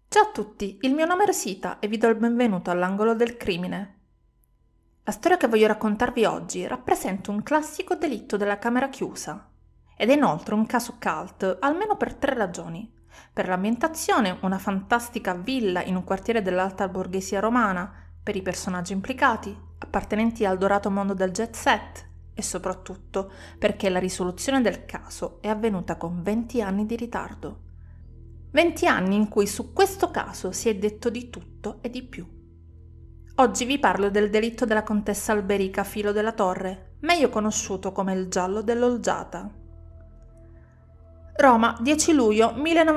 Ciao a tutti, il mio nome è Rosita e vi do il benvenuto all'angolo del crimine. La storia che voglio raccontarvi oggi rappresenta un classico delitto della camera chiusa ed è inoltre un caso cult almeno per 3 ragioni. Per l'ambientazione, una fantastica villa in un quartiere dell'alta borghesia romana, per i personaggi implicati, appartenenti al dorato mondo del jet set e soprattutto perché la risoluzione del caso è avvenuta con 20 anni di ritardo. 20 anni in cui su questo caso si è detto di tutto e di più. Oggi vi parlo del delitto della contessa Alberica Filo della Torre, meglio conosciuto come il giallo dell'Olgiata. Roma, 10 luglio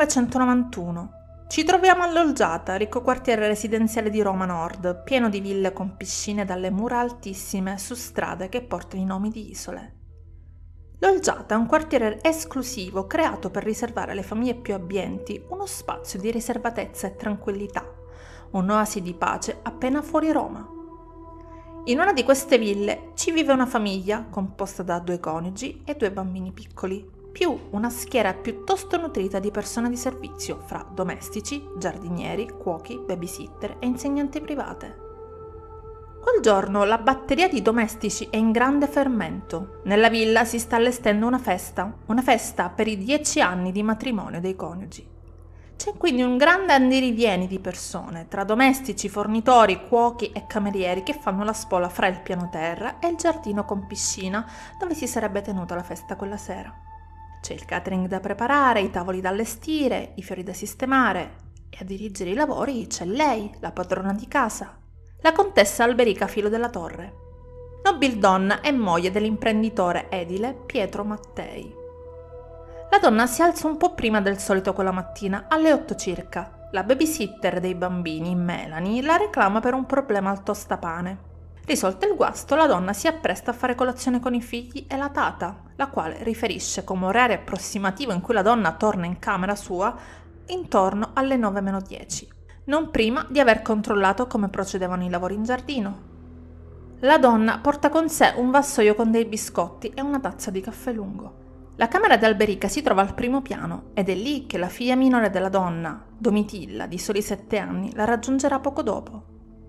1991. Ci troviamo all'Olgiata, ricco quartiere residenziale di Roma Nord, pieno di ville con piscine dalle mura altissime su strade che portano i nomi di isole. L'Olgiata è un quartiere esclusivo creato per riservare alle famiglie più abbienti uno spazio di riservatezza e tranquillità, un'oasi di pace appena fuori Roma. In una di queste ville ci vive una famiglia composta da 2 coniugi e 2 bambini piccoli, più una schiera piuttosto nutrita di persone di servizio fra domestici, giardinieri, cuochi, babysitter e insegnanti private. Quel giorno la batteria di domestici è in grande fermento. Nella villa si sta allestendo una festa per i 10 anni di matrimonio dei coniugi. C'è quindi un grande andirivieni di persone, tra domestici, fornitori, cuochi e camerieri che fanno la spola fra il piano terra e il giardino con piscina dove si sarebbe tenuta la festa quella sera. C'è il catering da preparare, i tavoli da allestire, i fiori da sistemare e a dirigere i lavori c'è lei, la padrona di casa, la contessa Alberica Filo della Torre, nobildonna e moglie dell'imprenditore edile Pietro Mattei. La donna si alza un po' prima del solito quella mattina, alle 8 circa. La babysitter dei bambini, Melanie, la reclama per un problema al tostapane. Risolto il guasto, la donna si appresta a fare colazione con i figli e la tata, la quale riferisce come orario approssimativo in cui la donna torna in camera sua intorno alle 9:10. Non prima di aver controllato come procedevano i lavori in giardino. La donna porta con sé un vassoio con dei biscotti e una tazza di caffè lungo. La camera di Alberica si trova al primo piano ed è lì che la figlia minore della donna, Domitilla, di soli 7 anni, la raggiungerà poco dopo.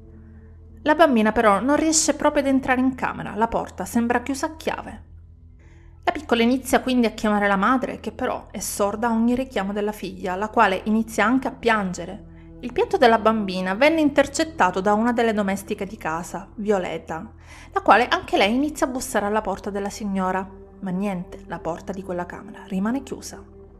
La bambina però non riesce proprio ad entrare in camera, la porta sembra chiusa a chiave. La piccola inizia quindi a chiamare la madre, che però è sorda a ogni richiamo della figlia, la quale inizia anche a piangere. Il pianto della bambina venne intercettato da una delle domestiche di casa, Violeta, la quale anche lei inizia a bussare alla porta della signora, ma niente, la porta di quella camera rimane chiusa.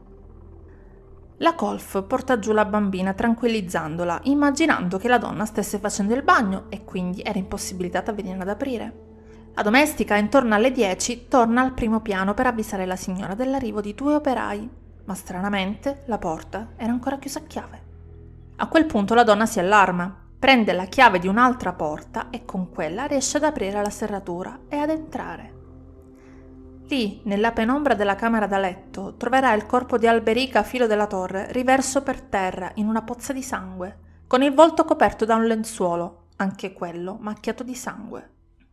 La colf porta giù la bambina tranquillizzandola, immaginando che la donna stesse facendo il bagno e quindi era impossibilitata a venire ad aprire. La domestica, intorno alle 10, torna al primo piano per avvisare la signora dell'arrivo di 2 operai, ma stranamente la porta era ancora chiusa a chiave. A quel punto la donna si allarma, prende la chiave di un'altra porta e con quella riesce ad aprire la serratura e ad entrare. Lì, nella penombra della camera da letto, troverà il corpo di Alberica Filo della Torre riverso per terra in una pozza di sangue, con il volto coperto da un lenzuolo, anche quello macchiato di sangue.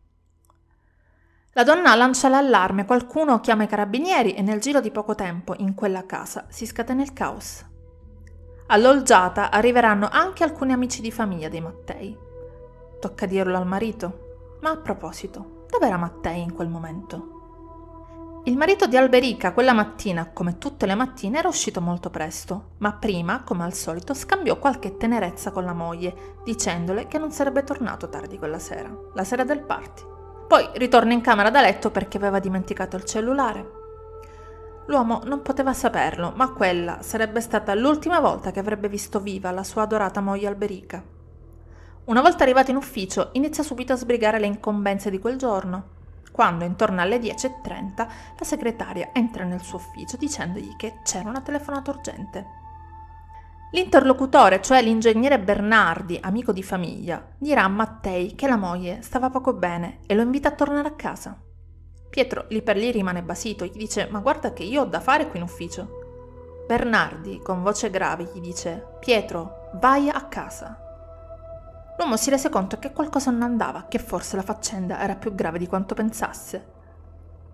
La donna lancia l'allarme, qualcuno chiama i carabinieri e nel giro di poco tempo in quella casa si scatena il caos. All'Olgiata arriveranno anche alcuni amici di famiglia dei Mattei. Tocca dirlo al marito. Ma a proposito, dov'era Mattei in quel momento? Il marito di Alberica quella mattina, come tutte le mattine, era uscito molto presto, ma prima, come al solito, scambiò qualche tenerezza con la moglie, dicendole che non sarebbe tornato tardi quella sera, la sera del party. Poi ritorna in camera da letto perché aveva dimenticato il cellulare. L'uomo non poteva saperlo, ma quella sarebbe stata l'ultima volta che avrebbe visto viva la sua adorata moglie Alberica. Una volta arrivato in ufficio, inizia subito a sbrigare le incombenze di quel giorno, quando intorno alle 10:30 la segretaria entra nel suo ufficio dicendogli che c'era una telefonata urgente. L'interlocutore, cioè l'ingegnere Bernardi, amico di famiglia, dirà a Mattei che la moglie stava poco bene e lo invita a tornare a casa. Pietro lì per lì rimane basito, gli dice «Ma guarda che io ho da fare qui in ufficio». Bernardi, con voce grave, gli dice «Pietro, vai a casa». L'uomo si rese conto che qualcosa non andava, che forse la faccenda era più grave di quanto pensasse.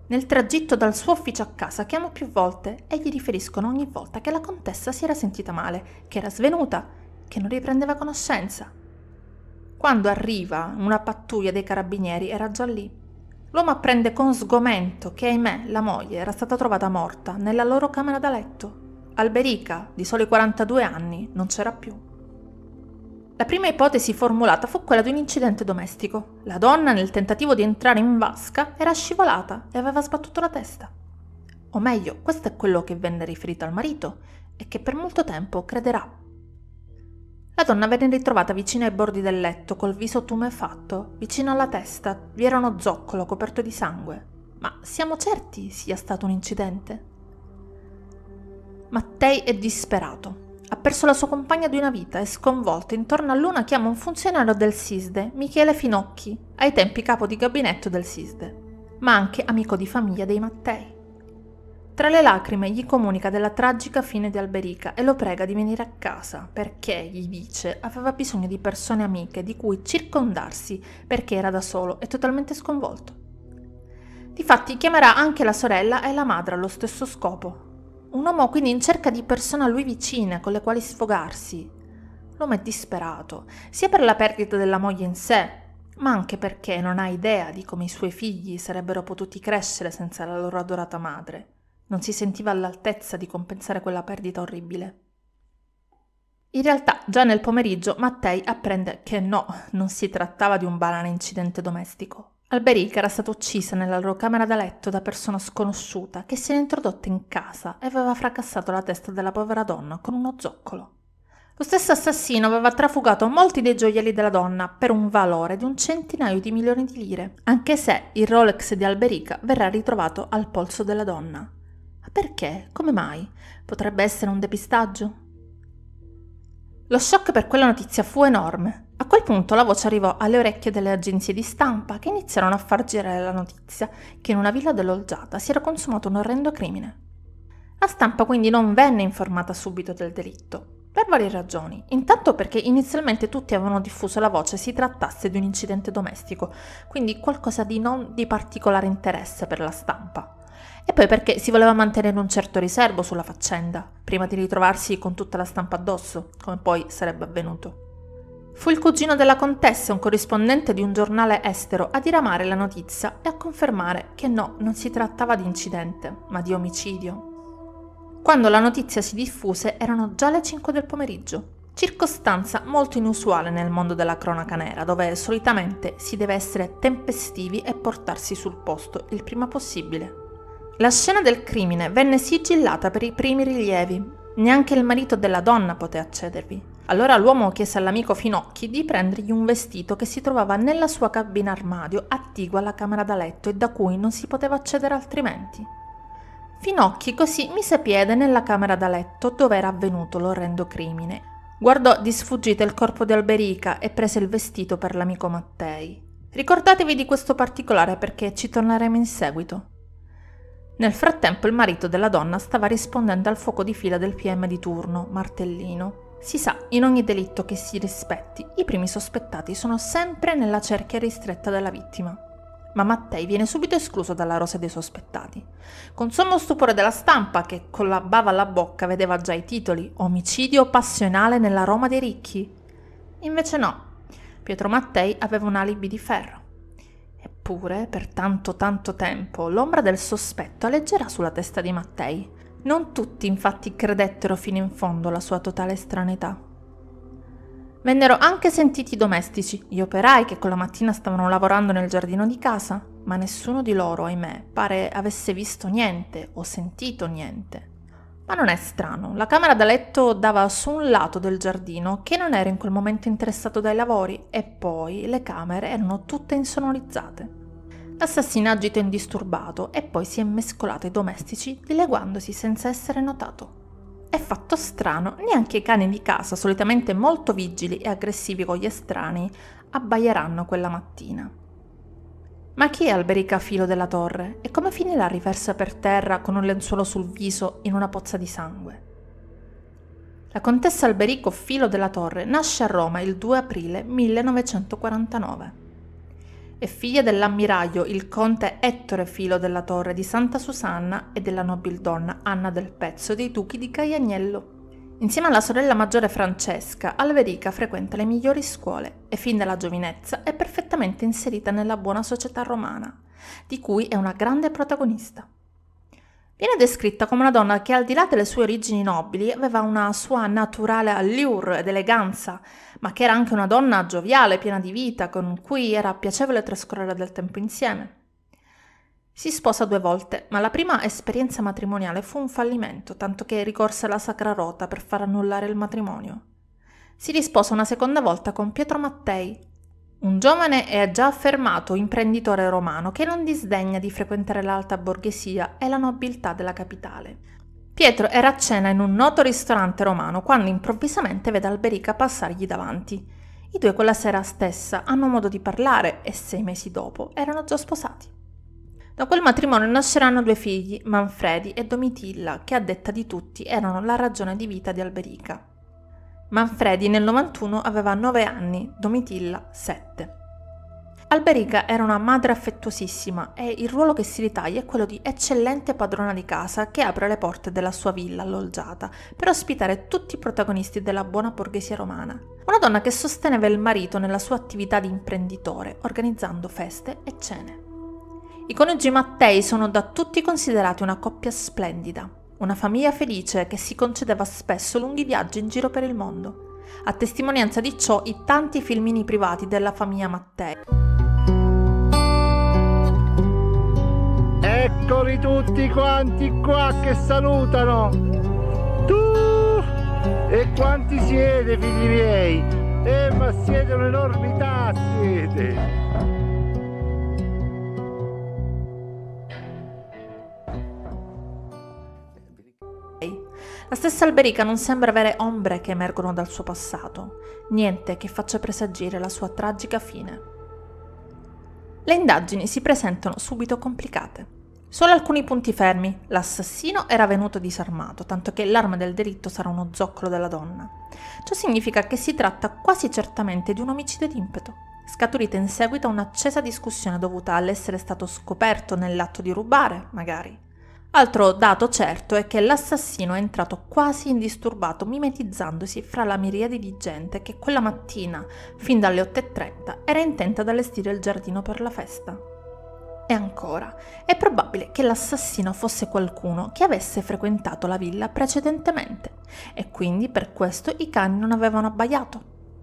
Nel tragitto dal suo ufficio a casa chiama più volte e gli riferiscono ogni volta che la contessa si era sentita male, che era svenuta, che non riprendeva conoscenza. Quando arriva una pattuglia dei carabinieri era già lì. L'uomo apprende con sgomento che, ahimè, la moglie era stata trovata morta nella loro camera da letto. Alberica, di soli 42 anni, non c'era più. La prima ipotesi formulata fu quella di un incidente domestico. La donna, nel tentativo di entrare in vasca, era scivolata e aveva sbattuto la testa. O meglio, questo è quello che venne riferito al marito e che per molto tempo crederà. La donna venne ritrovata vicino ai bordi del letto, col viso tumefatto. Vicino alla testa vi era uno zoccolo coperto di sangue. Ma siamo certi sia stato un incidente? Mattei è disperato. Ha perso la sua compagna di una vita e sconvolto intorno a Luna chiama un funzionario del SISDE, Michele Finocchi, ai tempi capo di gabinetto del SISDE, ma anche amico di famiglia dei Mattei. Tra le lacrime gli comunica della tragica fine di Alberica e lo prega di venire a casa perché, gli dice, aveva bisogno di persone amiche di cui circondarsi perché era da solo e totalmente sconvolto. Difatti chiamerà anche la sorella e la madre allo stesso scopo. Un uomo quindi in cerca di persone a lui vicine con le quali sfogarsi. L'uomo è disperato, sia per la perdita della moglie in sé, ma anche perché non ha idea di come i suoi figli sarebbero potuti crescere senza la loro adorata madre. Non si sentiva all'altezza di compensare quella perdita orribile. In realtà, già nel pomeriggio, Mattei apprende che no, non si trattava di un banale incidente domestico. Alberica era stata uccisa nella loro camera da letto da persona sconosciuta che si era introdotta in casa e aveva fracassato la testa della povera donna con uno zoccolo. Lo stesso assassino aveva trafugato molti dei gioielli della donna per un valore di un centinaio di milioni di lire, anche se il Rolex di Alberica verrà ritrovato al polso della donna. Ma perché? Come mai? Potrebbe essere un depistaggio? Lo shock per quella notizia fu enorme. A quel punto la voce arrivò alle orecchie delle agenzie di stampa che iniziarono a far girare la notizia che in una villa dell'Olgiata si era consumato un orrendo crimine. La stampa quindi non venne informata subito del delitto, per varie ragioni. Intanto perché inizialmente tutti avevano diffuso la voce si trattasse di un incidente domestico, quindi qualcosa di non di particolare interesse per la stampa. E poi perché si voleva mantenere un certo riservo sulla faccenda, prima di ritrovarsi con tutta la stampa addosso, come poi sarebbe avvenuto. Fu il cugino della contessa, un corrispondente di un giornale estero, a diramare la notizia e a confermare che no, non si trattava di incidente, ma di omicidio. Quando la notizia si diffuse erano già le 5 del pomeriggio, circostanza molto inusuale nel mondo della cronaca nera, dove solitamente si deve essere tempestivi e portarsi sul posto il prima possibile. La scena del crimine venne sigillata per i primi rilievi, neanche il marito della donna poté accedervi. Allora l'uomo chiese all'amico Finocchi di prendergli un vestito che si trovava nella sua cabina armadio attigua alla camera da letto e da cui non si poteva accedere altrimenti. Finocchi così mise piede nella camera da letto dove era avvenuto l'orrendo crimine. Guardò di sfuggita il corpo di Alberica e prese il vestito per l'amico Mattei. Ricordatevi di questo particolare perché ci torneremo in seguito. Nel frattempo il marito della donna stava rispondendo al fuoco di fila del PM di turno, Martellino. Si sa, in ogni delitto che si rispetti, i primi sospettati sono sempre nella cerchia ristretta della vittima. Ma Mattei viene subito escluso dalla rosa dei sospettati. Con sommo stupore della stampa, che con la bava alla bocca vedeva già i titoli «Omicidio passionale nella Roma dei ricchi». Invece no, Pietro Mattei aveva un alibi di ferro. Eppure, per tanto tempo, l'ombra del sospetto alleggerà sulla testa di Mattei. Non tutti infatti credettero fino in fondo alla sua totale estraneità. Vennero anche sentiti i domestici, gli operai che quella mattina stavano lavorando nel giardino di casa, ma nessuno di loro, ahimè, pare avesse visto niente o sentito niente. Ma non è strano, la camera da letto dava su un lato del giardino che non era in quel momento interessato dai lavori e poi le camere erano tutte insonorizzate. L'assassino agito indisturbato e poi si è mescolato ai domestici dileguandosi senza essere notato. È fatto strano, neanche i cani di casa, solitamente molto vigili e aggressivi con gli estranei, abbaieranno quella mattina. Ma chi è Alberica Filo della Torre e come finirà riversa per terra con un lenzuolo sul viso in una pozza di sangue? La contessa Alberico Filo della Torre nasce a Roma il 2 aprile 1949. È figlia dell'ammiraglio il conte Ettore Filo della Torre di Santa Susanna e della nobildonna Anna del Pezzo dei duchi di Caiagnello. Insieme alla sorella maggiore Francesca, Alberica frequenta le migliori scuole e fin dalla giovinezza è perfettamente inserita nella buona società romana, di cui è una grande protagonista. Viene descritta come una donna che al di là delle sue origini nobili aveva una sua naturale allure ed eleganza, ma che era anche una donna gioviale, piena di vita, con cui era piacevole trascorrere del tempo insieme. Si sposa 2 volte, ma la prima esperienza matrimoniale fu un fallimento, tanto che ricorse alla Sacra Rota per far annullare il matrimonio. Si risposa una seconda volta con Pietro Mattei, un giovane e già affermato imprenditore romano che non disdegna di frequentare l'alta borghesia e la nobiltà della capitale. Pietro era a cena in un noto ristorante romano quando improvvisamente vede Alberica passargli davanti. I due quella sera stessa hanno modo di parlare e 6 mesi dopo erano già sposati. Da quel matrimonio nasceranno 2 figli, Manfredi e Domitilla, che a detta di tutti erano la ragione di vita di Alberica. Manfredi nel 91 aveva 9 anni, Domitilla 7. Alberica era una madre affettuosissima e il ruolo che si ritaglia è quello di eccellente padrona di casa che apre le porte della sua villa alloggiata per ospitare tutti i protagonisti della buona borghesia romana. Una donna che sosteneva il marito nella sua attività di imprenditore, organizzando feste e cene. I coniugi Mattei sono da tutti considerati una coppia splendida, una famiglia felice che si concedeva spesso lunghi viaggi in giro per il mondo. A testimonianza di ciò i tanti filmini privati della famiglia Mattei. Eccoli tutti quanti qua che salutano! Tu! E quanti siete, figli miei? Ma siete un'enormità, siete! La stessa Alberica non sembra avere ombre che emergono dal suo passato, niente che faccia presagire la sua tragica fine. Le indagini si presentano subito complicate. Solo alcuni punti fermi: l'assassino era venuto disarmato, tanto che l'arma del delitto sarà uno zoccolo della donna. Ciò significa che si tratta quasi certamente di un omicidio d'impeto, scaturito in seguito a un'accesa discussione dovuta all'essere stato scoperto nell'atto di rubare, magari. Altro dato certo è che l'assassino è entrato quasi indisturbato, mimetizzandosi fra la miriade di gente che quella mattina, fin dalle 8:30, era intenta ad allestire il giardino per la festa. E ancora, è probabile che l'assassino fosse qualcuno che avesse frequentato la villa precedentemente e quindi per questo i cani non avevano abbaiato.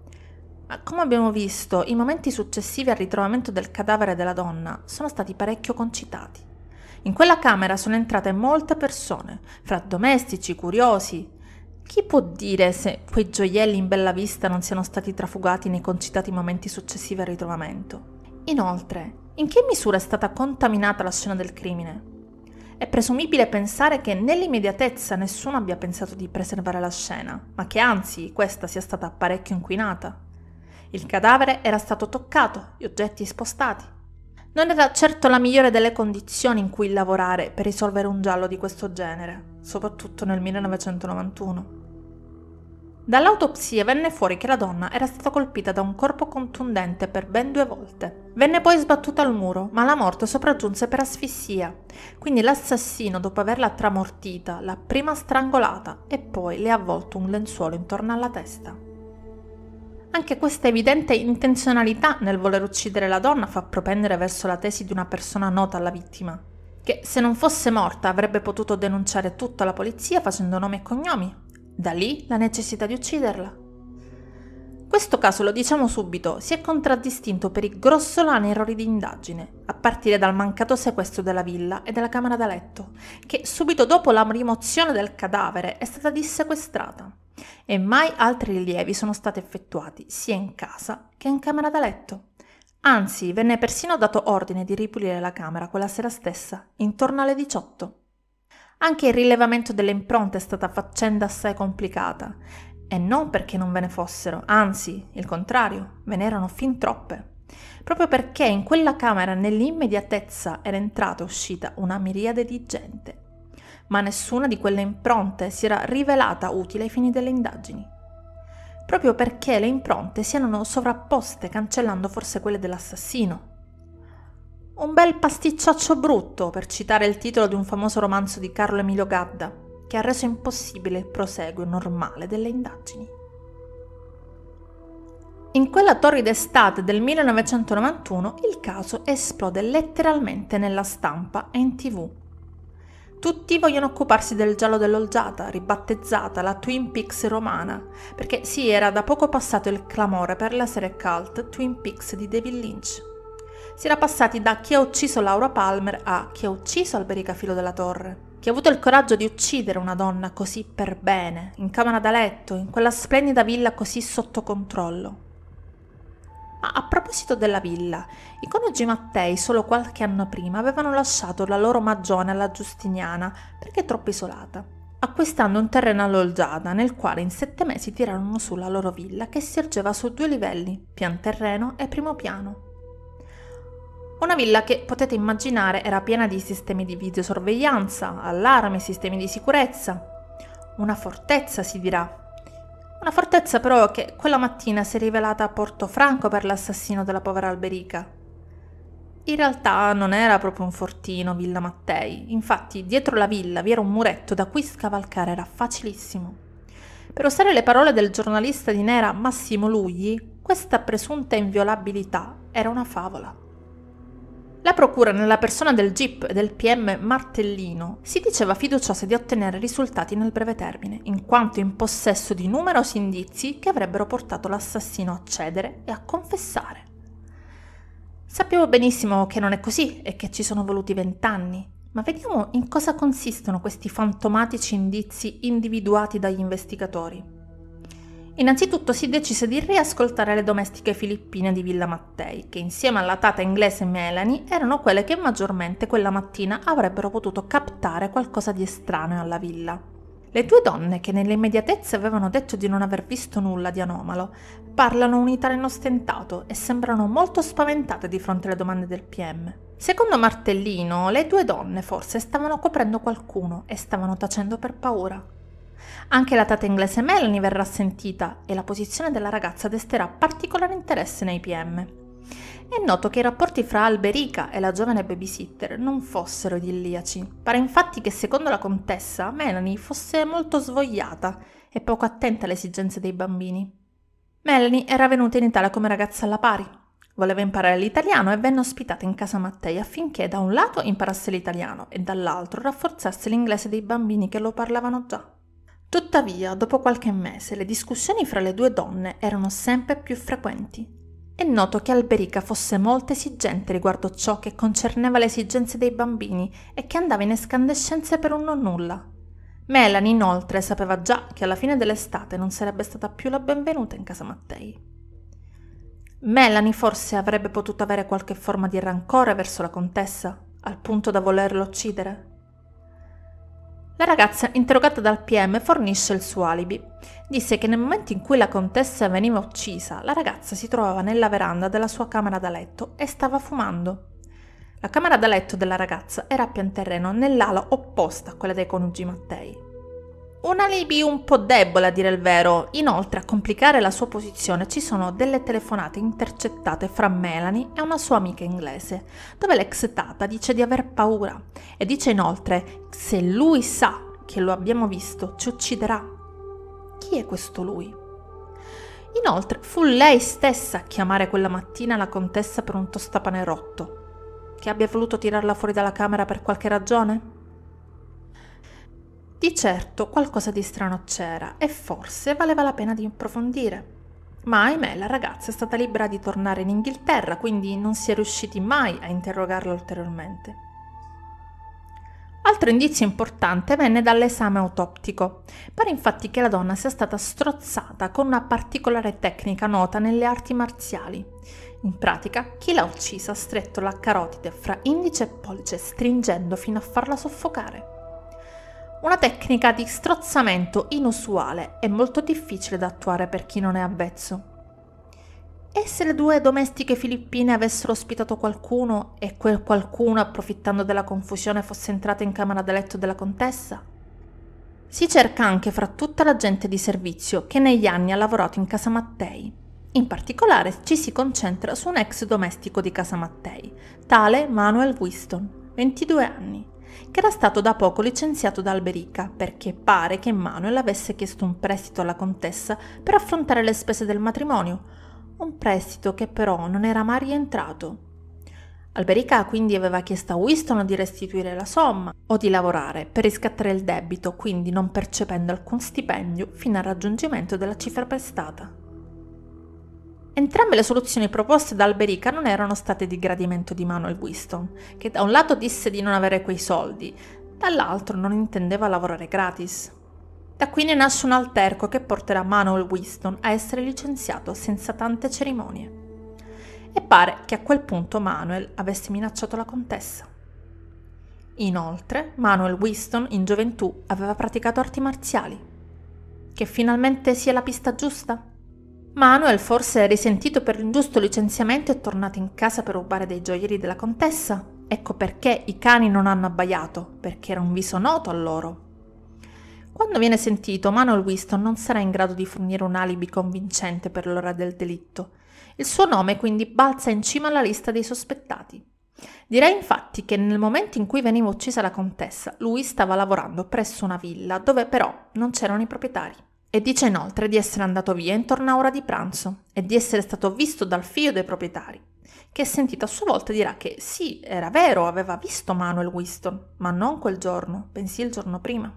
Ma come abbiamo visto, i momenti successivi al ritrovamento del cadavere della donna sono stati parecchio concitati. In quella camera sono entrate molte persone, fra domestici, curiosi. Chi può dire se quei gioielli in bella vista non siano stati trafugati nei concitati momenti successivi al ritrovamento? Inoltre, in che misura è stata contaminata la scena del crimine? È presumibile pensare che nell'immediatezza nessuno abbia pensato di preservare la scena, ma che anzi questa sia stata parecchio inquinata. Il cadavere era stato toccato, gli oggetti spostati. Non era certo la migliore delle condizioni in cui lavorare per risolvere un giallo di questo genere, soprattutto nel 1991. Dall'autopsia venne fuori che la donna era stata colpita da un corpo contundente per ben 2 volte. Venne poi sbattuta al muro, ma la morte sopraggiunse per asfissia. Quindi l'assassino, dopo averla tramortita, l'ha prima strangolata e poi le ha avvolto un lenzuolo intorno alla testa. Anche questa evidente intenzionalità nel voler uccidere la donna fa propendere verso la tesi di una persona nota alla vittima, che se non fosse morta avrebbe potuto denunciare tutto alla polizia facendo nome e cognomi. Da lì la necessità di ucciderla. Questo caso, lo diciamo subito, si è contraddistinto per i grossolani errori di indagine, a partire dal mancato sequestro della villa e della camera da letto, che subito dopo la rimozione del cadavere è stata dissequestrata. E mai altri rilievi sono stati effettuati sia in casa che in camera da letto. Anzi, venne persino dato ordine di ripulire la camera quella sera stessa, intorno alle 18. Anche il rilevamento delle impronte è stata faccenda assai complicata, e non perché non ve ne fossero, anzi, il contrario, ve ne erano fin troppe. Proprio perché in quella camera nell'immediatezza era entrata e uscita una miriade di gente. Ma nessuna di quelle impronte si era rivelata utile ai fini delle indagini. Proprio perché le impronte si erano sovrapposte, cancellando forse quelle dell'assassino. Un bel pasticciaccio brutto, per citare il titolo di un famoso romanzo di Carlo Emilio Gadda, che ha reso impossibile il proseguo normale delle indagini. In quella torrida estate del 1991 il caso esplode letteralmente nella stampa e in TV. Tutti vogliono occuparsi del giallo dell'Olgiata, ribattezzata la Twin Peaks romana, perché sì, era da poco passato il clamore per la serie cult Twin Peaks di David Lynch. Si era passati da chi ha ucciso Laura Palmer a chi ha ucciso Alberica Filo della Torre, chi ha avuto il coraggio di uccidere una donna così per bene, in camera da letto, in quella splendida villa così sotto controllo. Ma a proposito della villa, i coniugi Mattei solo qualche anno prima avevano lasciato la loro magione alla Giustiniana perché troppo isolata, acquistando un terreno all'Olgiata nel quale in 7 mesi tirarono su la loro villa che si ergeva su 2 livelli, pian terreno e primo piano. Una villa che, potete immaginare, era piena di sistemi di videosorveglianza, allarmi, sistemi di sicurezza. Una fortezza, si dirà. Una fortezza però che quella mattina si è rivelata a Porto Franco per l'assassino della povera Alberica. In realtà non era proprio un fortino Villa Mattei, infatti dietro la villa vi era un muretto da cui scavalcare era facilissimo. Per usare le parole del giornalista di Nera Massimo Lugli, questa presunta inviolabilità era una favola. La procura, nella persona del GIP e del PM Martellino, si diceva fiduciosa di ottenere risultati nel breve termine, in quanto in possesso di numerosi indizi che avrebbero portato l'assassino a cedere e a confessare. Sappiamo benissimo che non è così e che ci sono voluti 20 anni, ma vediamo in cosa consistono questi fantomatici indizi individuati dagli investigatori. Innanzitutto si decise di riascoltare le domestiche filippine di Villa Mattei, che insieme alla tata inglese Melanie erano quelle che maggiormente quella mattina avrebbero potuto captare qualcosa di estraneo alla villa. Le 2 donne, che nelle immediatezze avevano detto di non aver visto nulla di anomalo, parlano un italiano stentato e sembrano molto spaventate di fronte alle domande del PM. Secondo Martellino, le 2 donne forse stavano coprendo qualcuno e stavano tacendo per paura. Anche la tata inglese Melanie verrà sentita e la posizione della ragazza desterà particolare interesse nei PM. È noto che i rapporti fra Alberica e la giovane babysitter non fossero idilliaci. Pare infatti che secondo la contessa Melanie fosse molto svogliata e poco attenta alle esigenze dei bambini. Melanie era venuta in Italia come ragazza alla pari. Voleva imparare l'italiano e venne ospitata in casa Mattei affinché da un lato imparasse l'italiano e dall'altro rafforzasse l'inglese dei bambini che lo parlavano già. Tuttavia, dopo qualche mese, le discussioni fra le 2 donne erano sempre più frequenti. È noto che Alberica fosse molto esigente riguardo ciò che concerneva le esigenze dei bambini e che andava in escandescenze per un nonnulla. Melanie, inoltre, sapeva già che alla fine dell'estate non sarebbe stata più la benvenuta in casa Mattei. Melanie forse avrebbe potuto avere qualche forma di rancore verso la contessa, al punto da volerlo uccidere. La ragazza, interrogata dal PM, fornisce il suo alibi. Disse che nel momento in cui la contessa veniva uccisa, la ragazza si trovava nella veranda della sua camera da letto e stava fumando. La camera da letto della ragazza era a pian terreno nell'ala opposta a quella dei coniugi Mattei. Un alibi un po' debole, a dire il vero. Inoltre, a complicare la sua posizione ci sono delle telefonate intercettate fra Melanie e una sua amica inglese, dove l'ex tata dice di aver paura e dice inoltre: se lui sa che lo abbiamo visto, ci ucciderà. Chi è questo lui? Inoltre, fu lei stessa a chiamare quella mattina la contessa per un tostapane rotto. Che abbia voluto tirarla fuori dalla camera per qualche ragione? Di certo qualcosa di strano c'era e forse valeva la pena di approfondire. Ma ahimè la ragazza è stata libera di tornare in Inghilterra, quindi non si è riusciti mai a interrogarla ulteriormente. Altro indizio importante venne dall'esame autoptico. Pare infatti che la donna sia stata strozzata con una particolare tecnica nota nelle arti marziali. In pratica, chi l'ha uccisa ha stretto la carotide fra indice e pollice, stringendo fino a farla soffocare. Una tecnica di strozzamento inusuale e molto difficile da attuare per chi non è avvezzo. E se le 2 domestiche filippine avessero ospitato qualcuno e quel qualcuno, approfittando della confusione, fosse entrato in camera da letto della contessa? Si cerca anche fra tutta la gente di servizio che negli anni ha lavorato in casa Mattei. In particolare ci si concentra su un ex domestico di casa Mattei, tale Manuel Whiston, 22 anni, che era stato da poco licenziato da Alberica perché pare che Manuel avesse chiesto un prestito alla contessa per affrontare le spese del matrimonio, un prestito che però non era mai rientrato. Alberica quindi aveva chiesto a Whiston di restituire la somma o di lavorare per riscattare il debito, quindi non percependo alcun stipendio fino al raggiungimento della cifra prestata. Entrambe le soluzioni proposte da Alberica non erano state di gradimento di Manuel Whiston, che da un lato disse di non avere quei soldi, dall'altro non intendeva lavorare gratis. Da qui ne nasce un alterco che porterà Manuel Whiston a essere licenziato senza tante cerimonie. E pare che a quel punto Manuel avesse minacciato la contessa. Inoltre, Manuel Whiston in gioventù aveva praticato arti marziali. Che finalmente sia la pista giusta? Manuel, forse risentito per l'ingiusto licenziamento, è tornato in casa per rubare dei gioielli della contessa. Ecco perché i cani non hanno abbaiato, perché era un viso noto a loro. Quando viene sentito, Manuel Whiston non sarà in grado di fornire un alibi convincente per l'ora del delitto. Il suo nome quindi balza in cima alla lista dei sospettati. Direi infatti che nel momento in cui veniva uccisa la contessa, lui stava lavorando presso una villa dove però non c'erano i proprietari. E dice inoltre di essere andato via intorno a ora di pranzo e di essere stato visto dal figlio dei proprietari, che sentito a sua volta dirà che sì, era vero, aveva visto Manuel Whiston, ma non quel giorno, bensì il giorno prima.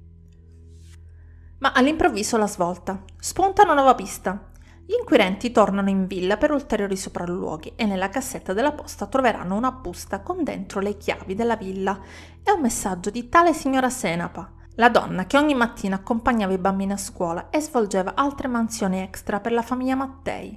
Ma all'improvviso la svolta. Spunta una nuova pista. Gli inquirenti tornano in villa per ulteriori sopralluoghi e nella cassetta della posta troveranno una busta con dentro le chiavi della villa e un messaggio di tale signora Senapa, la donna che ogni mattina accompagnava i bambini a scuola e svolgeva altre mansioni extra per la famiglia Mattei.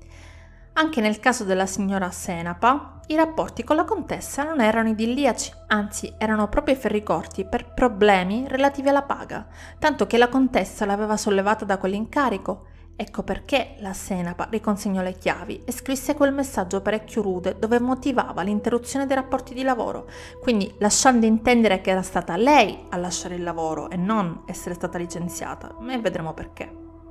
Anche nel caso della signora Senapa, i rapporti con la contessa non erano idilliaci, anzi erano proprio ferricorti per problemi relativi alla paga, tanto che la contessa l'aveva sollevata da quell'incarico. Ecco perché la Senapa riconsegnò le chiavi e scrisse quel messaggio parecchio rude dove motivava l'interruzione dei rapporti di lavoro, quindi lasciando intendere che era stata lei a lasciare il lavoro e non essere stata licenziata, e vedremo perché.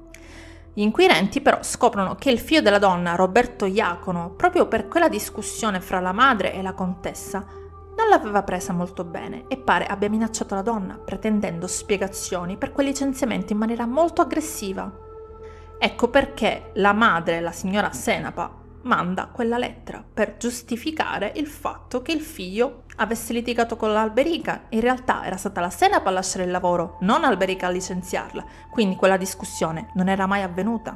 Gli inquirenti però scoprono che il figlio della donna, Roberto Iacono, proprio per quella discussione fra la madre e la contessa, non l'aveva presa molto bene e pare abbia minacciato la donna, pretendendo spiegazioni per quel licenziamento in maniera molto aggressiva. Ecco perché la madre, la signora Senapa, manda quella lettera per giustificare il fatto che il figlio avesse litigato con l'Alberica. In realtà era stata la Senapa a lasciare il lavoro, non Alberica a licenziarla, quindi quella discussione non era mai avvenuta.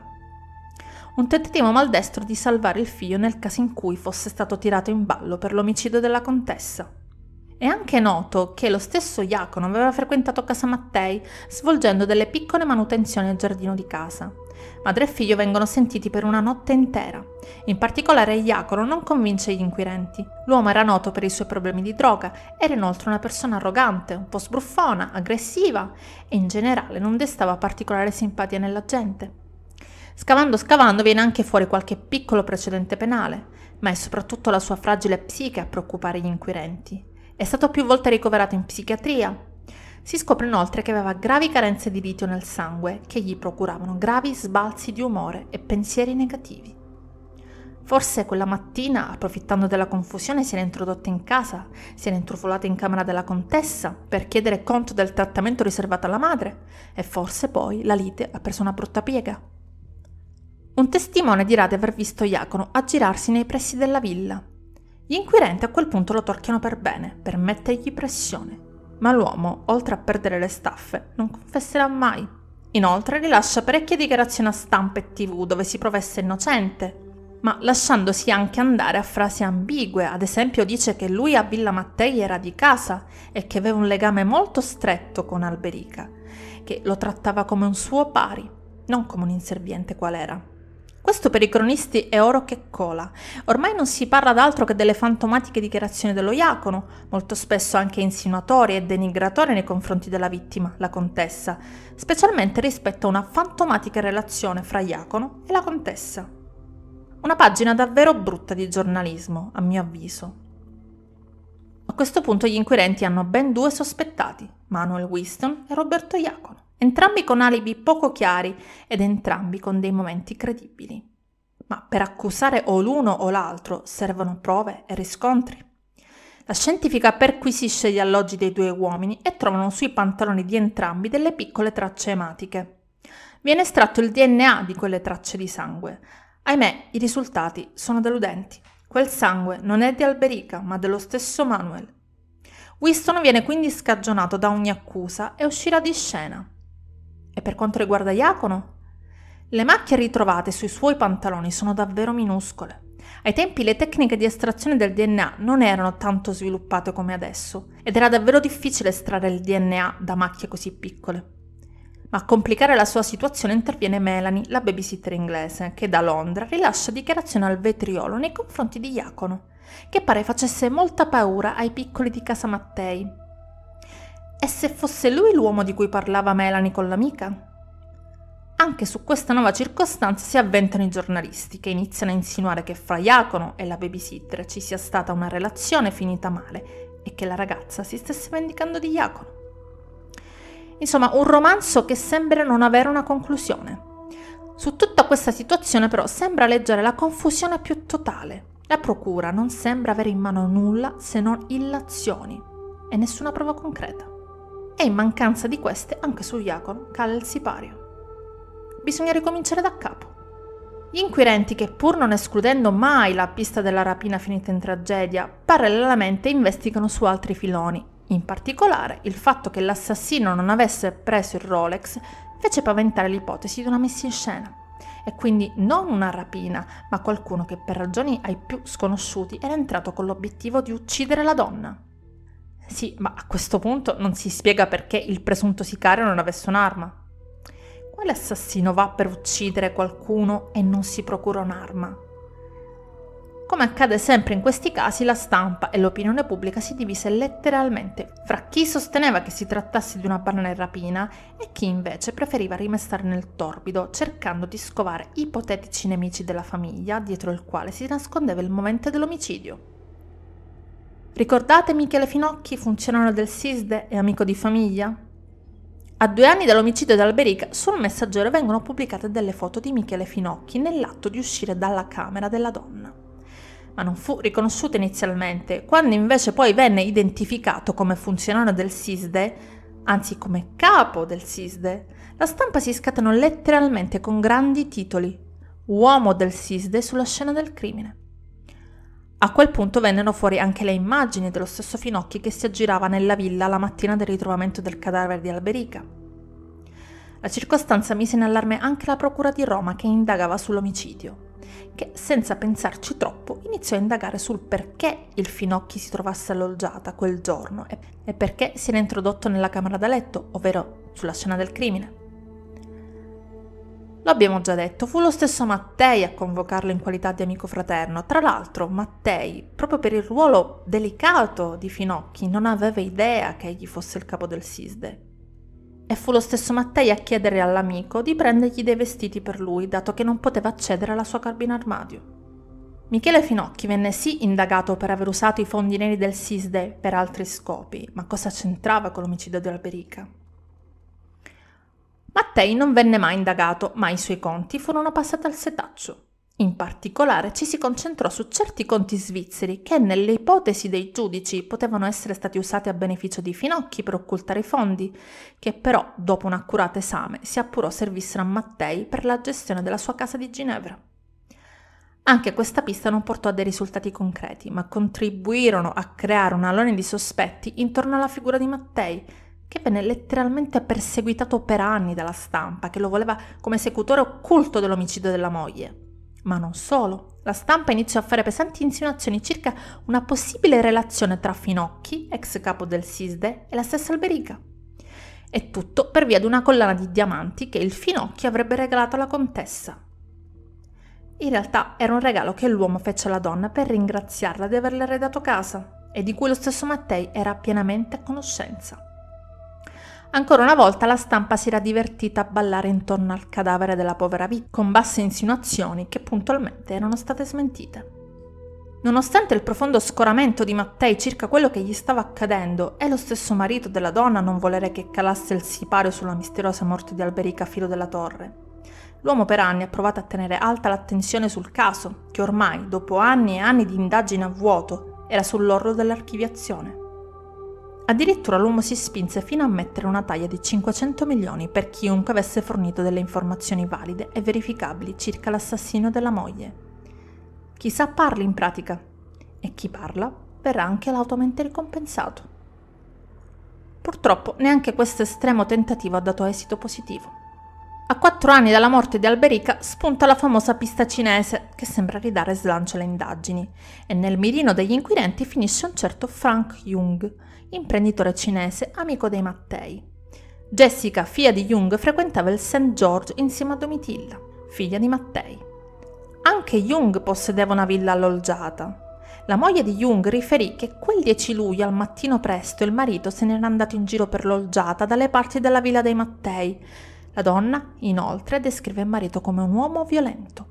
Un tentativo maldestro di salvare il figlio nel caso in cui fosse stato tirato in ballo per l'omicidio della contessa. È anche noto che lo stesso Iacono aveva frequentato casa Mattei, svolgendo delle piccole manutenzioni al giardino di casa. Madre e figlio vengono sentiti per una notte intera. In particolare Iacono non convince gli inquirenti. L'uomo era noto per i suoi problemi di droga, era inoltre una persona arrogante, un po' sbruffona, aggressiva e in generale non destava particolare simpatia nella gente. Scavando viene anche fuori qualche piccolo precedente penale, ma è soprattutto la sua fragile psiche a preoccupare gli inquirenti. È stato più volte ricoverato in psichiatria. Si scopre inoltre che aveva gravi carenze di litio nel sangue che gli procuravano gravi sbalzi di umore e pensieri negativi. Forse quella mattina, approfittando della confusione, si era introdotta in casa, si era intrufolata in camera della contessa per chiedere conto del trattamento riservato alla madre e forse poi la lite ha preso una brutta piega. Un testimone dirà di aver visto Iacono aggirarsi nei pressi della villa. Gli inquirenti a quel punto lo torchiano per bene, per mettergli pressione. Ma l'uomo, oltre a perdere le staffe, non confesserà mai. Inoltre rilascia parecchie dichiarazioni a stampa e TV dove si professa innocente, ma lasciandosi anche andare a frasi ambigue. Ad esempio dice che lui a Villa Mattei era di casa e che aveva un legame molto stretto con Alberica, che lo trattava come un suo pari, non come un inserviente qual era. Questo per i cronisti è oro che cola. Ormai non si parla d'altro che delle fantomatiche dichiarazioni dello Iacono, molto spesso anche insinuatorie e denigratorie nei confronti della vittima, la contessa, specialmente rispetto a una fantomatica relazione fra Iacono e la contessa. Una pagina davvero brutta di giornalismo, a mio avviso. A questo punto gli inquirenti hanno ben due sospettati, Manuel Whiston e Roberto Iacono. Entrambi con alibi poco chiari ed entrambi con dei momenti credibili. Ma per accusare o l'uno o l'altro servono prove e riscontri. La scientifica perquisisce gli alloggi dei due uomini e trovano sui pantaloni di entrambi delle piccole tracce ematiche. Viene estratto il DNA di quelle tracce di sangue. Ahimè, i risultati sono deludenti. Quel sangue non è di Alberica, ma dello stesso Manuel. Winston viene quindi scagionato da ogni accusa e uscirà di scena. E per quanto riguarda Iacono? Le macchie ritrovate sui suoi pantaloni sono davvero minuscole. Ai tempi le tecniche di estrazione del DNA non erano tanto sviluppate come adesso ed era davvero difficile estrarre il DNA da macchie così piccole. Ma a complicare la sua situazione interviene Melanie, la babysitter inglese, che da Londra rilascia dichiarazioni al vetriolo nei confronti di Iacono, che pare facesse molta paura ai piccoli di casa Mattei. E se fosse lui l'uomo di cui parlava Melanie con l'amica? Anche su questa nuova circostanza si avventano i giornalisti, che iniziano a insinuare che fra Iacono e la babysitter ci sia stata una relazione finita male e che la ragazza si stesse vendicando di Iacono. Insomma, un romanzo che sembra non avere una conclusione. Su tutta questa situazione però sembra leggere la confusione più totale. La procura non sembra avere in mano nulla se non illazioni e nessuna prova concreta. E in mancanza di queste anche su Iacono cala il sipario. Bisogna ricominciare da capo. Gli inquirenti, che pur non escludendo mai la pista della rapina finita in tragedia, parallelamente investigano su altri filoni. In particolare, il fatto che l'assassino non avesse preso il Rolex fece paventare l'ipotesi di una messa in scena. E quindi non una rapina, ma qualcuno che per ragioni ai più sconosciuti era entrato con l'obiettivo di uccidere la donna. Sì, ma a questo punto non si spiega perché il presunto sicario non avesse un'arma. Quale assassino va per uccidere qualcuno e non si procura un'arma? Come accade sempre in questi casi, la stampa e l'opinione pubblica si divise letteralmente fra chi sosteneva che si trattasse di una banale rapina e chi invece preferiva rimestare nel torbido, cercando di scovare ipotetici nemici della famiglia dietro il quale si nascondeva il momento dell'omicidio. Ricordate Michele Finocchi, funzionario del SISDE e amico di famiglia? A 2 anni dall'omicidio di Alberica, sul Messaggero vengono pubblicate delle foto di Michele Finocchi nell'atto di uscire dalla camera della donna. Ma non fu riconosciuto inizialmente, quando invece poi venne identificato come funzionario del SISDE, anzi come capo del SISDE, la stampa si scatenò letteralmente con grandi titoli: "Uomo del SISDE sulla scena del crimine". A quel punto vennero fuori anche le immagini dello stesso Finocchi che si aggirava nella villa la mattina del ritrovamento del cadavere di Alberica. La circostanza mise in allarme anche la procura di Roma, che indagava sull'omicidio, che senza pensarci troppo iniziò a indagare sul perché il Finocchi si trovasse alloggiata quel giorno e perché si era introdotto nella camera da letto, ovvero sulla scena del crimine. Lo abbiamo già detto, fu lo stesso Mattei a convocarlo in qualità di amico fraterno. Tra l'altro, Mattei, proprio per il ruolo delicato di Finocchi, non aveva idea che egli fosse il capo del SISDE. E fu lo stesso Mattei a chiedere all'amico di prendergli dei vestiti per lui, dato che non poteva accedere alla sua cabina armadio. Michele Finocchi venne sì indagato per aver usato i fondi neri del SISDE per altri scopi, ma cosa c'entrava con l'omicidio di Alberica? Mattei non venne mai indagato, ma i suoi conti furono passati al setaccio. In particolare ci si concentrò su certi conti svizzeri che, nelle ipotesi dei giudici, potevano essere stati usati a beneficio di Finocchi per occultare i fondi, che però, dopo un accurato esame, si appurò servissero a Mattei per la gestione della sua casa di Ginevra. Anche questa pista non portò a dei risultati concreti, ma contribuirono a creare un alone di sospetti intorno alla figura di Mattei, che venne letteralmente perseguitato per anni dalla stampa, che lo voleva come esecutore occulto dell'omicidio della moglie. Ma non solo, la stampa iniziò a fare pesanti insinuazioni circa una possibile relazione tra Finocchi, ex capo del SISDE, e la stessa Alberica. E tutto per via di una collana di diamanti che il Finocchi avrebbe regalato alla contessa. In realtà era un regalo che l'uomo fece alla donna per ringraziarla di averle arredato casa e di cui lo stesso Mattei era pienamente a conoscenza. Ancora una volta la stampa si era divertita a ballare intorno al cadavere della povera vittima, con basse insinuazioni che puntualmente erano state smentite. Nonostante il profondo scoramento di Mattei circa quello che gli stava accadendo e lo stesso marito della donna non volere che calasse il sipario sulla misteriosa morte di Alberica Filo della Torre, l'uomo per anni ha provato a tenere alta l'attenzione sul caso, che ormai, dopo anni e anni di indagini a vuoto, era sull'orlo dell'archiviazione. Addirittura l'uomo si spinse fino a mettere una taglia di 500 milioni per chiunque avesse fornito delle informazioni valide e verificabili circa l'assassino della moglie. Chissà parli in pratica, e chi parla verrà anche lautamente ricompensato. Purtroppo neanche questo estremo tentativo ha dato esito positivo. A 4 anni dalla morte di Alberica spunta la famosa pista cinese che sembra ridare slancio alle indagini e nel mirino degli inquirenti finisce un certo Frank Jung, imprenditore cinese amico dei Mattei. Jessica, figlia di Jung, frequentava il St. George insieme a Domitilla, figlia di Mattei. Anche Jung possedeva una villa alloggiata. La moglie di Jung riferì che quel 10 luglio al mattino presto il marito se n'era andato in giro per l'olgiata dalle parti della villa dei Mattei. La donna, inoltre, descrive il marito come un uomo violento.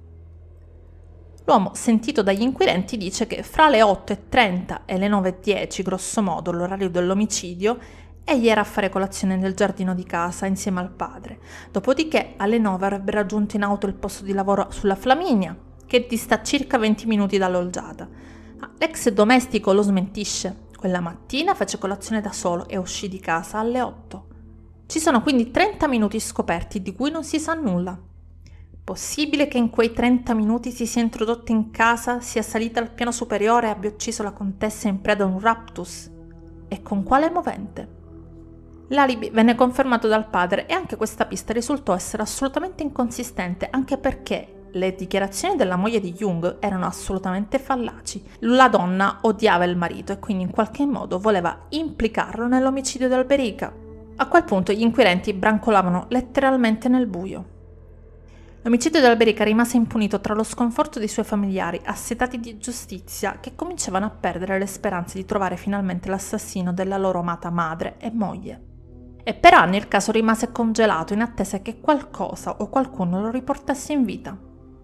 L'uomo, sentito dagli inquirenti, dice che fra le 8:30 e le 9:10, grosso modo, l'orario dell'omicidio, egli era a fare colazione nel giardino di casa insieme al padre. Dopodiché, alle 9 avrebbe raggiunto in auto il posto di lavoro sulla Flaminia, che dista circa 20 minuti dall'olgiata. L'ex domestico lo smentisce. Quella mattina fece colazione da solo e uscì di casa alle 8. Ci sono quindi 30 minuti scoperti di cui non si sa nulla. Possibile che in quei 30 minuti si sia introdotta in casa, sia salita al piano superiore e abbia ucciso la contessa in preda a un raptus? E con quale movente? L'alibi venne confermato dal padre e anche questa pista risultò essere assolutamente inconsistente, anche perché le dichiarazioni della moglie di Jung erano assolutamente fallaci. La donna odiava il marito e quindi in qualche modo voleva implicarlo nell'omicidio di Alberica. A quel punto gli inquirenti brancolavano letteralmente nel buio. L'omicidio di Alberica rimase impunito tra lo sconforto dei suoi familiari, assetati di giustizia, che cominciavano a perdere le speranze di trovare finalmente l'assassino della loro amata madre e moglie. E per anni il caso rimase congelato in attesa che qualcosa o qualcuno lo riportasse in vita.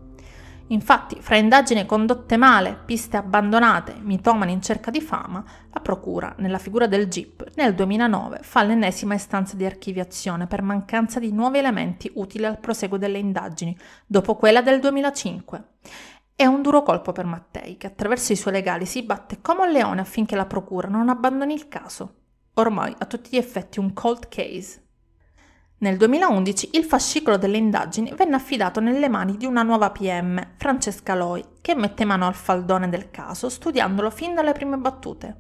Infatti, fra indagini condotte male, piste abbandonate, mitomani in cerca di fama, la procura, nella figura del GIP, nel 2009 fa l'ennesima istanza di archiviazione per mancanza di nuovi elementi utili al proseguo delle indagini, dopo quella del 2005. È un duro colpo per Mattei, che attraverso i suoi legali si batte come un leone affinché la procura non abbandoni il caso. Ormai a tutti gli effetti un cold case. Nel 2011 il fascicolo delle indagini venne affidato nelle mani di una nuova PM, Francesca Loi, che mette mano al faldone del caso studiandolo fin dalle prime battute.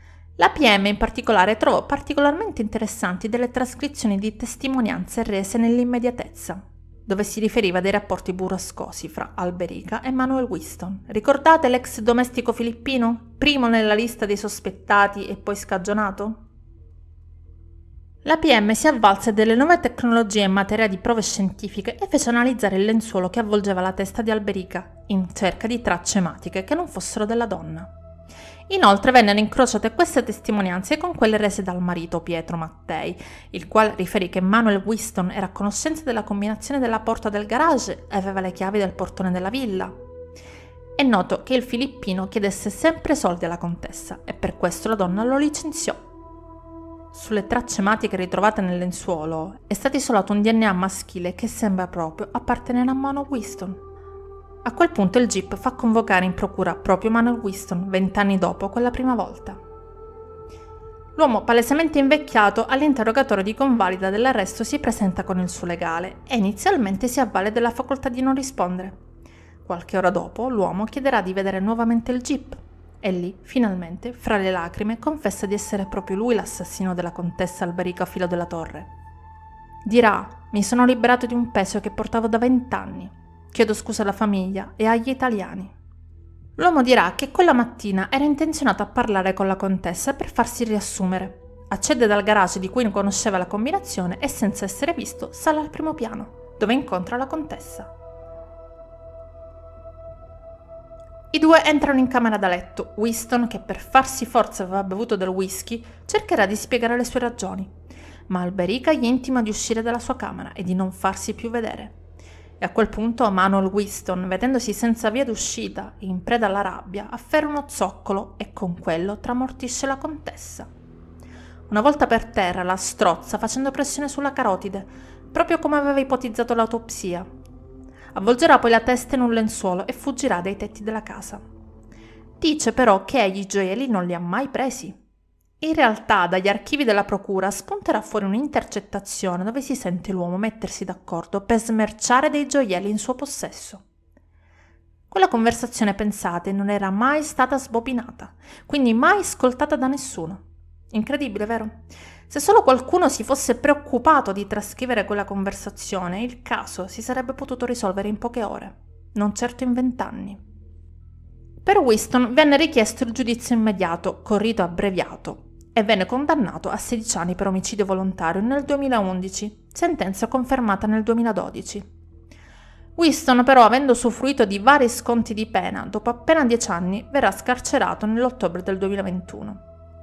La PM in particolare trovò particolarmente interessanti delle trascrizioni di testimonianze rese nell'immediatezza, dove si riferiva dei rapporti burrascosi fra Alberica e Manuel Winston. Ricordate l'ex domestico filippino, primo nella lista dei sospettati e poi scagionato? La PM si avvalse delle nuove tecnologie in materia di prove scientifiche e fece analizzare il lenzuolo che avvolgeva la testa di Alberica, in cerca di tracce ematiche che non fossero della donna. Inoltre vennero incrociate queste testimonianze con quelle rese dal marito Pietro Mattei, il quale riferì che Manuel Winston era a conoscenza della combinazione della porta del garage e aveva le chiavi del portone della villa. È noto che il filippino chiedesse sempre soldi alla contessa e per questo la donna lo licenziò. Sulle tracce ematiche ritrovate nel lenzuolo è stato isolato un DNA maschile che sembra proprio appartenere a Manuel Winston. A quel punto il GIP fa convocare in procura proprio Manuel Winston 20 anni dopo quella prima volta. L'uomo palesemente invecchiato all'interrogatorio di convalida dell'arresto si presenta con il suo legale e inizialmente si avvale della facoltà di non rispondere. Qualche ora dopo l'uomo chiederà di vedere nuovamente il GIP. E lì, finalmente, fra le lacrime, confessa di essere proprio lui l'assassino della contessa Alberica Filo della Torre. Dirà: mi sono liberato di un peso che portavo da 20 anni. Chiedo scusa alla famiglia e agli italiani. L'uomo dirà che quella mattina era intenzionato a parlare con la contessa per farsi riassumere. Accede dal garage di cui non conosceva la combinazione e senza essere visto sale al primo piano, dove incontra la contessa. I due entrano in camera da letto. Winston, che per farsi forza aveva bevuto del whisky, cercherà di spiegare le sue ragioni, ma Alberica gli intima di uscire dalla sua camera e di non farsi più vedere. E a quel punto Manuel Winston, vedendosi senza via d'uscita e in preda alla rabbia, afferra uno zoccolo e con quello tramortisce la contessa. Una volta per terra la strozza facendo pressione sulla carotide, proprio come aveva ipotizzato l'autopsia. Avvolgerà poi la testa in un lenzuolo e fuggirà dai tetti della casa. Dice però che egli i gioielli non li ha mai presi. In realtà dagli archivi della procura spunterà fuori un'intercettazione dove si sente l'uomo mettersi d'accordo per smerciare dei gioielli in suo possesso. Quella conversazione, pensate, non era mai stata sbobinata, quindi mai ascoltata da nessuno. Incredibile, vero? Se solo qualcuno si fosse preoccupato di trascrivere quella conversazione, il caso si sarebbe potuto risolvere in poche ore, non certo in 20 anni. Per Winston venne richiesto il giudizio immediato, con rito abbreviato, e venne condannato a 16 anni per omicidio volontario nel 2011, sentenza confermata nel 2012. Winston però, avendo usufruito di vari sconti di pena, dopo appena 10 anni verrà scarcerato nell'ottobre del 2021.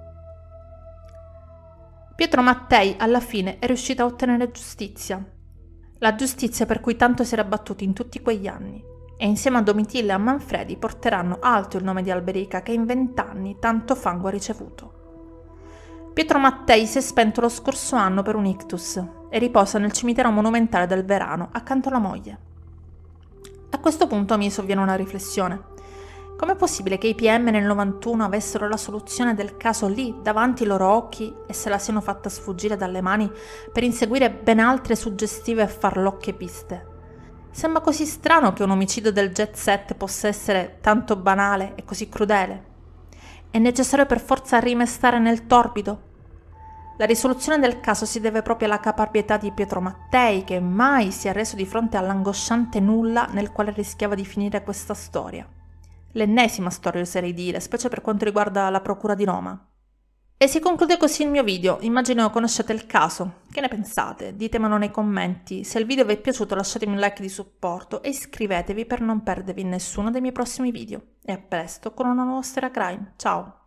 Pietro Mattei alla fine è riuscito a ottenere giustizia. La giustizia per cui tanto si era battuto in tutti quegli anni, e insieme a Domitilla e a Manfredi porteranno alto il nome di Alberica che in 20 anni tanto fango ha ricevuto. Pietro Mattei si è spento lo scorso anno per un ictus e riposa nel cimitero monumentale del Verano accanto alla moglie. A questo punto mi sovviene una riflessione. Com'è possibile che i PM nel 91 avessero la soluzione del caso lì, davanti ai loro occhi, e se la siano fatta sfuggire dalle mani per inseguire ben altre suggestive e farlocche piste? Sembra così strano che un omicidio del jet set possa essere tanto banale e così crudele. È necessario per forza rimestare nel torbido? La risoluzione del caso si deve proprio alla caparbietà di Pietro Mattei, che mai si è reso di fronte all'angosciante nulla nel quale rischiava di finire questa storia. L'ennesima storia, oserei dire, specie per quanto riguarda la Procura di Roma. E si conclude così il mio video. Immagino conosciate il caso. Che ne pensate? Ditemelo nei commenti. Se il video vi è piaciuto lasciatemi un like di supporto e iscrivetevi per non perdervi nessuno dei miei prossimi video. E a presto con una nuova storia crime. Ciao!